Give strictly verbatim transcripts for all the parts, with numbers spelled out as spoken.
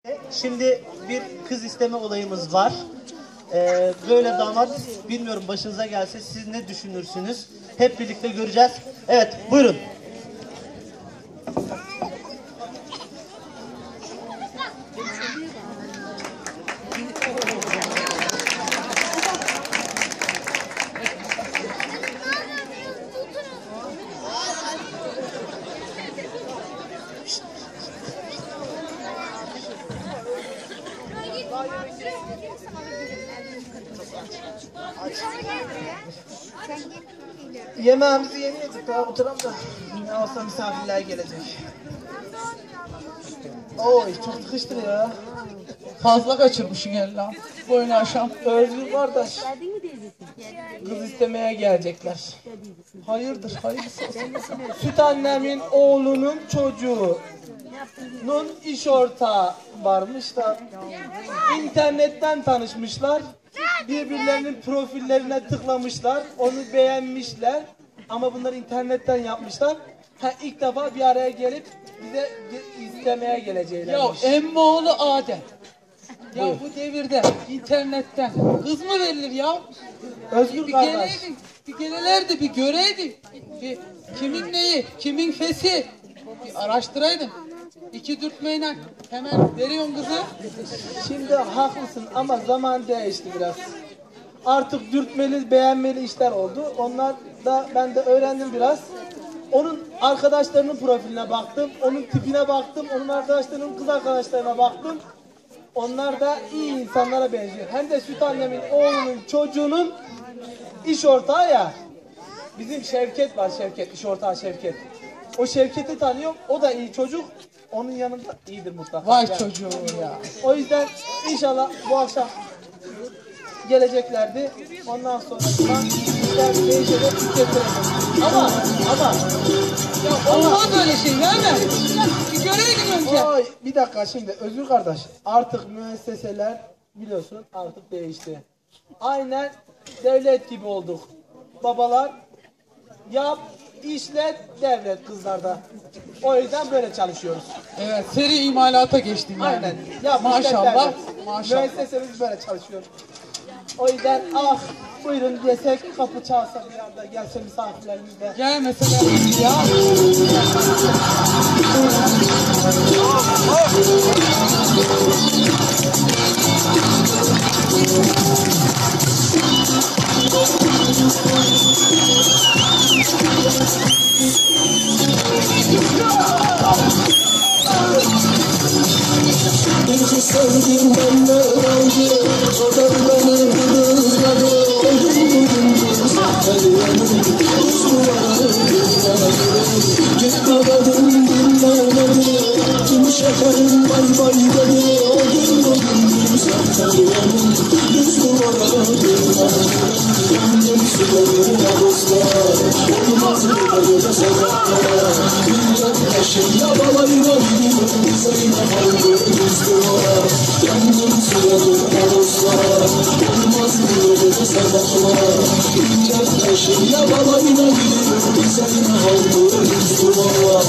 Şimdi bir kız isteme olayımız var. Ee, böyle damat, bilmiyorum başınıza gelse siz ne düşünürsünüz? Hep birlikte göreceğiz. Evet, buyurun. Yemeğimizi yeni yedik, daha oturam da ne olsa misafirler gelecek. Oy, çok sıkıştır ya. Fazla kaçırmışsın el lan. Boyunu aşan. Özgür kardeş, kız istemeye gelecekler. Hayırdır, hayırlısı olsun. Süt annemin oğlunun çocuğunun iş ortağı varmış da internetten tanışmışlar. Birbirlerinin profillerine tıklamışlar, onu beğenmişler ama bunları internetten yapmışlar. Ha, ilk defa bir araya gelip bize istemeye geleceğilermiş. Ya emmoğlu Adem. Ya bu, bu devirde internetten kız mı verilir ya? Özgür bir kardeş. geleydin, bir gelelerdi, bir göreydin. Bir kimin neyi, kimin fesi. Bir araştıraydın. İki dürtmeyle hemen veriyorsun kızı. Şimdi haklısın ama zaman değişti biraz. Artık dürtmeli, beğenmeli işler oldu. Onlar da ben de öğrendim biraz. Onun arkadaşlarının profiline baktım, onun tipine baktım, onun arkadaşlarının kız arkadaşlarına baktım. Onlar da iyi insanlara benziyor. Hem de süt annemin oğlunun çocuğunun iş ortağı ya. Bizim Şevket var, Şevket, iş ortağı Şevket. O Şevket'i tanıyorum, o da iyi çocuk. Onun yanında iyidir mutlaka. Vay yani. çocuğu ya. O yüzden inşallah bu akşam geleceklerdi. Ondan sonra işler değişecek, getirecek. Ama, ama. Ya olmaz öyle şey, değil mi? Bir göreydin önce. Oy, bir dakika şimdi Özgür kardeş. Artık müesseseler biliyorsun artık değişti. Aynen devlet gibi olduk. Babalar yap, işlet, devlet kızlarda. O yüzden böyle çalışıyoruz. Evet, seri imalata geçtin yani. Aynen. Yap, Maşallah, işlet, maşallah. müessesemiz böyle çalışıyor. O yüzden ah buyurun desek, kapı çalsa bir anda gelse misafirlerimiz de. Gel mesela ya. Bizi sevdim benden önce, o da beni hızladı. Öldüm bugün saklanıyorum, uzmanım dinlemedim. Gitmedim dinlemedim, tüm şekerim bay bay dedi. Öldüm bugün saklanıyorum, uzmanım dinlemedim. Yandım sularına dostlar, olmaz bir gece sabahlar. Millet taşıyla balayına gidiyorum, sayına kaldım. Yandım sularına dostlar, olmaz bir gece sabahlar. İncek taşıyla balayına gidiyorum, sayına kaldım. Müslümanlar.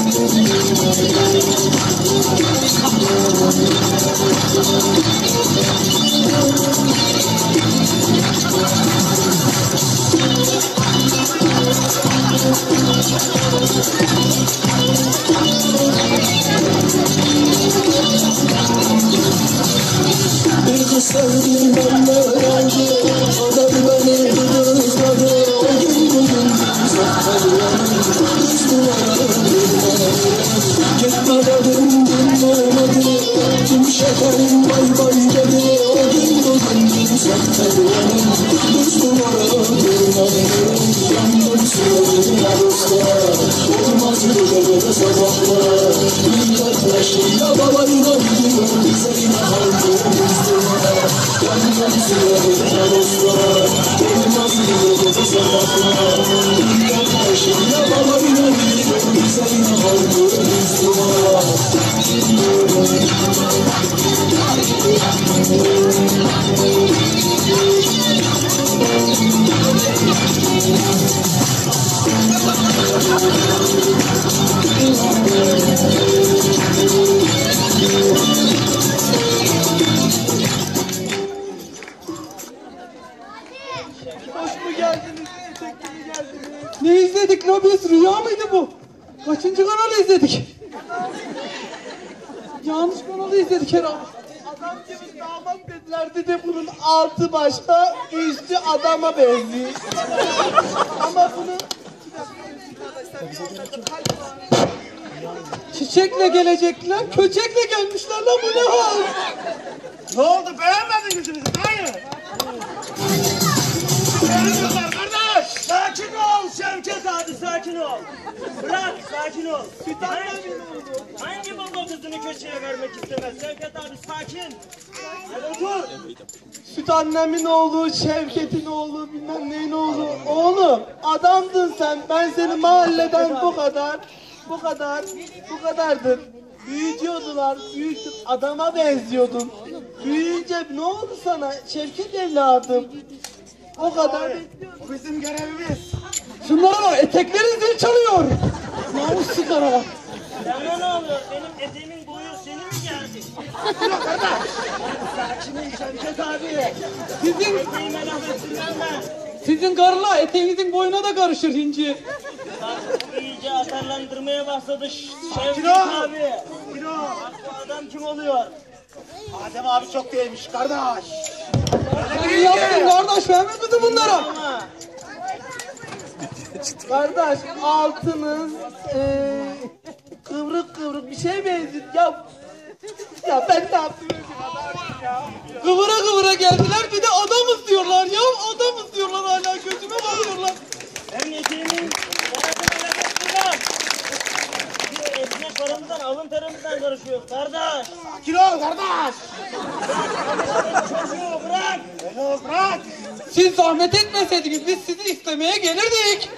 Bizi sevdim benden önce, o da beni hızladı. O gün bugün saklanıyorum, Müslümanım dinlemedim. Gitmedim dinlemedim, tüm şekerim bay bay dedi. O gün bugün saklanıyorum, Müslümanım dinlemedim. Yandım sularına dostlar, olmaz bir gecede sabahlar. Millet yaşıyla balayına gidiyorum, sayına kaldım Müslümanlar. Yandım sularına dostlar, olmaz bir gecede sabahlar. Millet yaşıyla balayına gidiyorum, sayına kaldım Müslümanlar. Thank you. Ne izledik la biz? Rüya mıydı bu? Kaçıncı kanalı izledik? Yanlış kanalı izledik herhalde. Adam gibi damat dediler dedi bunun altı başka üstü adama benziyor. Ama bunu Çiçekle gelecekler, köçekle gelmişler lan, bu ne hal? Ne oldu, beğenmediniz bizi? Hayır. Beğenmiyorlar kardeş. Sakin ol Şevket abi, sakin ol. Bırak, sakin ol. Hangi, hangi baba kızını köşeye vermek istemez? Şevket abi sakin. Hadi otur. süt annemin oğlu, Şevket'in oğlu, bilmem neyin oğlu. Oğlum adamdın sen. Ben seni mahalleden bu kadar, bu kadar, bu kadardır. Büyütüyordular, büyüttün. Adama benziyordun. Büyüyünce ne oldu sana? Şevket evladım. O kadar bekliyordum. Bu bizim görevimiz. Şunlara bak, etekleri zil çalıyor. Namussuzlara bak. Sana ne oluyor? Benim eteğimin boyu seni mi geldi? Sakinim Şevket abi. Sizin, Eteğime laf etsinler ben. sizin karılar eteğinizin boyuna da karışır hinci. Bak iyice atarlandırmaya başladı Ş- Şevket ol. abi. Bak bu adam kim oluyor? Adem abi çok değilmiş kardeş. Sen iyi yaptın kardeş, ben mi kızım bunlara? Ama Kardeş altınız eee kıvrık kıvrık bir şey benziyor. Ya ya ben ne yaptım ya? Kıvıra kıvıra geldiler, bir de adamız diyorlar ya. Adamız diyorlar, hala gözüme bakıyorlar. ben eteğimin parasına laf etsinler. Bir ekmek paramızdan, alın terimizden karışıyor kardeş. Sakin ol kardeş. Çocuğu bırak. Beni ol, bırak. Siz zahmet etmeseydiniz biz sizi istemeye gelirdik.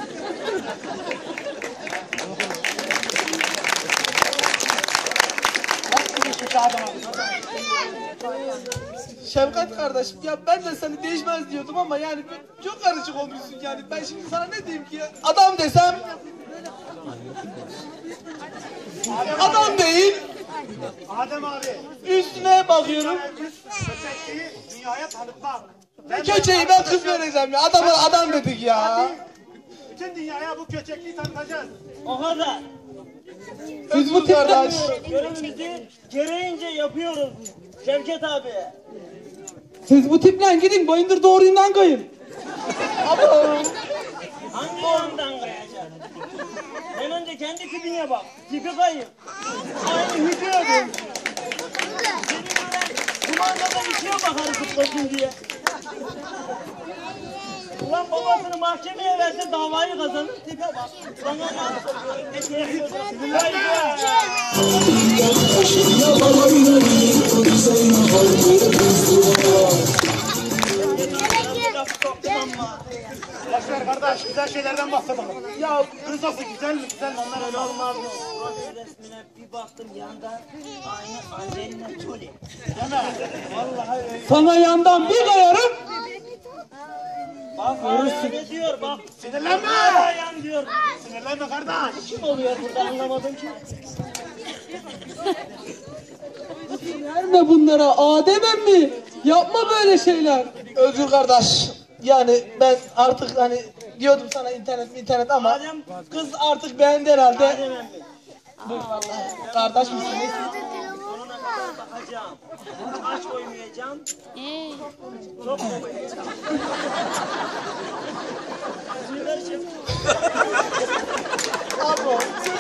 Şefkat kardeşim ya ben de seni değişmez diyordum ama yani çok karışık olmuşsun yani. Ben şimdi sana ne diyeyim ki ya? Adam desem adam değil. Adem abi. Üstüne bakıyorum. Köpekliği dünyaya tanıtmak. Köçeği ben kız vereceğim ya. Adama adam dedik ya. Bütün dünyaya bu köçekliği tanıtacağız. O kadar. Siz bu Özgür kardeş. Görevimizi gereğince yapıyoruz Şevket abi. Siz bu tiple gidin Bayındır doğruyundan kayın. Hangi yandan kayacak? Sen önce kendi tipine bak. Tipi kayıp. Aynı hücüyordu. Senin öyle kumandadan içine bakarız zıplasın diye. Ulan babasını mahkemeye verse davayı kazanır, tipe bak. Bana ne soruyor, eteğe soruyorsun. Haydi. Laf soktum ama. Boşver kardeş, güzel şeylerden bahsedelim. Ya Kız olsun güzel mi? Güzel mi? Onlar öyle olmaz. Olmaz mı? Profil resmine bir baktım yanda aynı Angelina Jolie. Değil mi? Vallahi öyle. Sana yandan bir kayarım. Bak hala ne diyor bak. Sinirlenme. Hala yan diyor. Sinirlenme kardeş. Kim oluyor burada anlamadım ki. Verme bunlara Adem'im mi? Yapma böyle şeyler. Özgür kardeş. Yani ben artık hani diyordum sana internet internet ama Adem, kız artık beğendi herhalde. Adem emmi. Buyur vallahi. Kardeş misiniz? Sonuna kadar bakacağım. Aç koymayacağım. Çok koymayacağım. Suyuları çek. Abo.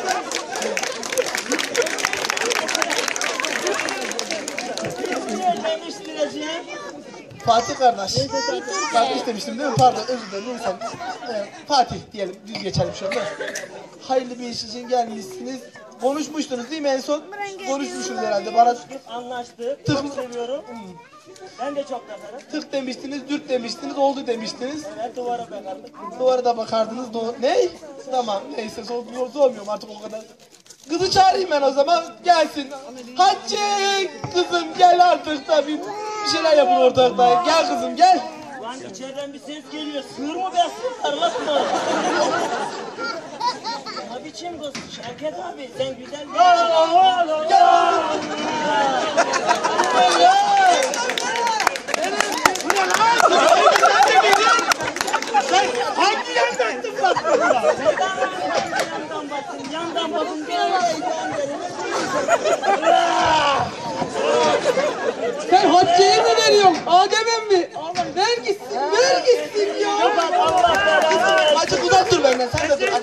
Ne demiştireceğim? Fatih kardeş. Kardeş demiştim değil mi? Pardon özür dilerim. Neyse. Ee, Fatih diyelim. Düz geçelim şöyle. Hayırlı bir iş için gelmişsiniz. Konuşmuştunuz değil mi en son? Konuşmuşsunuz herhalde. Bana Anlaştık. Tık. Çok seviyorum. Ben de çok takarım. tık demiştiniz, dürt demiştiniz, oldu demiştiniz. Evet duvara bakarım. Duvara da bakardınız. Do ne? Tamam neyse sor sormuyorum artık o kadar. Kızı çağırayım ben o zaman gelsin. Hatice kızım gel artık tabii. Bir şeyler yapın ortalıkta. Gel kızım gel. Lan içeriden bir ses geliyor. Sığır mı besliyor? Sarılasın oraya. Ne biçim kız? Şevket abi sen güzel bir Sen hangi yandaydın bak? bakın gene Sen Hatice'ye mi veriyorsun? Adem'e mi? Ver gitsin, ver gitsin ya. Allah belanı versin. Acık uzak dur benden sen de dur.